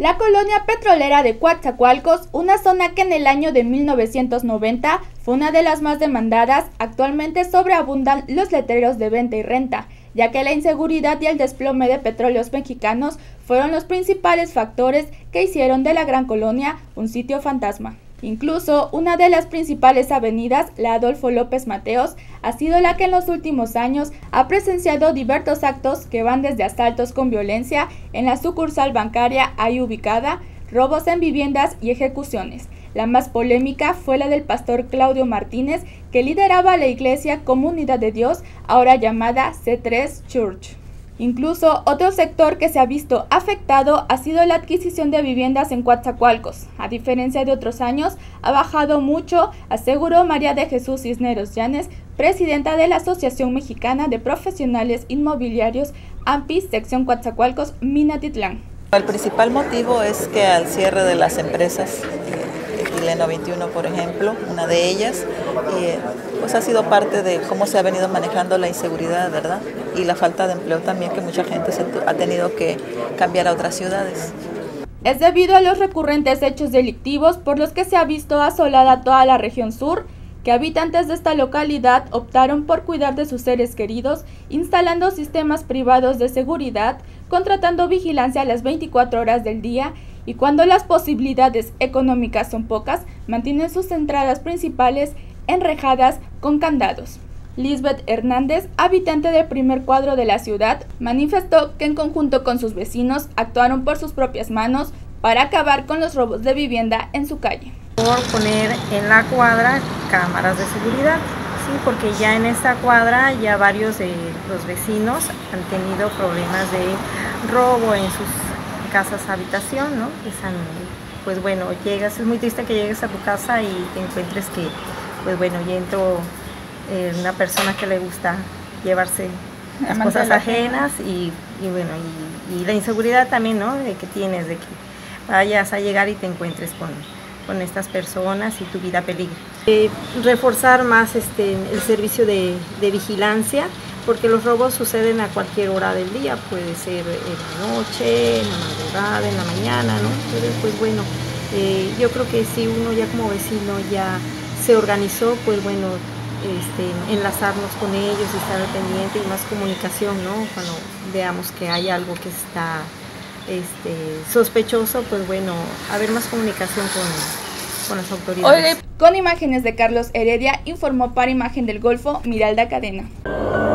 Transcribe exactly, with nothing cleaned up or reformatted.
La colonia petrolera de Coatzacoalcos, una zona que en el año de mil novecientos noventa fue una de las más demandadas, actualmente sobreabundan los letreros de venta y renta, ya que la inseguridad y el desplome de petróleos mexicanos fueron los principales factores que hicieron de la gran colonia un sitio fantasma. Incluso una de las principales avenidas, la Adolfo López Mateos, ha sido la que en los últimos años ha presenciado diversos actos que van desde asaltos con violencia en la sucursal bancaria ahí ubicada, robos en viviendas y ejecuciones. La más polémica fue la del pastor Claudio Martínez, que lideraba la iglesia Comunidad de Dios, ahora llamada C tres Church. Incluso otro sector que se ha visto afectado ha sido la adquisición de viviendas en Coatzacoalcos. A diferencia de otros años, ha bajado mucho, aseguró María de Jesús Cisneros Llanes, presidenta de la Asociación Mexicana de Profesionales Inmobiliarios, AMPI, sección Coatzacoalcos, Minatitlán. El principal motivo es que al cierre de las empresas, Etileno veintiuno por ejemplo, una de ellas, eh, pues ha sido parte de cómo se ha venido manejando la inseguridad, ¿verdad? Y la falta de empleo también, que mucha gente se ha tenido que cambiar a otras ciudades. Es debido a los recurrentes hechos delictivos por los que se ha visto asolada toda la región sur, que habitantes de esta localidad optaron por cuidar de sus seres queridos, instalando sistemas privados de seguridad, contratando vigilancia a las veinticuatro horas del día, y cuando las posibilidades económicas son pocas, mantienen sus entradas principales enrejadas con candados. Lisbeth Hernández, habitante del primer cuadro de la ciudad, manifestó que en conjunto con sus vecinos actuaron por sus propias manos para acabar con los robos de vivienda en su calle. Por poner en la cuadra cámaras de seguridad, sí, porque ya en esta cuadra ya varios de los vecinos han tenido problemas de robo en sus casas habitación, ¿no? Están, pues bueno, llegas, es muy triste que llegues a tu casa y te encuentres que, pues bueno, ya entró eh, una persona que le gusta llevarse las cosas ajenas y, y bueno, y, y la inseguridad también, ¿no? De que tienes, de que vayas a llegar y te encuentres con, con estas personas y tu vida peligra. Eh, reforzar más este, el servicio de, de vigilancia, porque los robos suceden a cualquier hora del día, puede ser en la noche, en la madrugada, en la mañana, ¿no? Pero pues bueno, eh, yo creo que si uno ya como vecino ya se organizó, pues bueno, este, enlazarnos con ellos, estar al pendiente y más comunicación, ¿no? Cuando veamos que hay algo que está este, sospechoso, pues bueno, haber más comunicación con, con las autoridades. Oye, con imágenes de Carlos Heredia, informó para Imagen del Golfo, Miralda Cadena.